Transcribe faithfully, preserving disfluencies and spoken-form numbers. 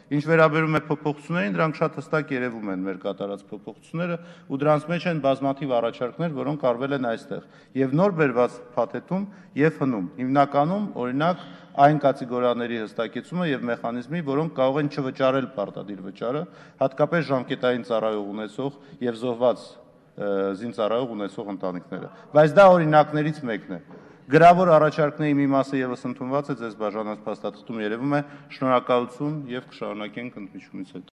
Ինչ վերաբերում է փոփոխություններին, դրանք շատ հստակ երևում են մեր կատարած փոփոխությունները ու դրանց մեջ են բազմաթիվ առաջարկներ, որոնք արվել են այստեղ եւ նոր բերված փաթեթում եւ հնում։ Հիմնականում, օրինակ, այն կատեգորիաների հստակեցումը եւ մեխանիզմի, որոնք կարող են չվճարել պարտադիր վճարը, հատկապես ժամկետային ծառայող ունեցող եւ զոհված զինծառայող ունեցող ընտանիքները։ Բայց դա օրինակներից մեկն է։ Գրավոր առաջարկների մի մասը եւս ընդունված է, ձեզ բաժանած փաստաթղթում երևում է։ Շնորհակալություն եւ կշարունակենք ընդմիջումից հետո։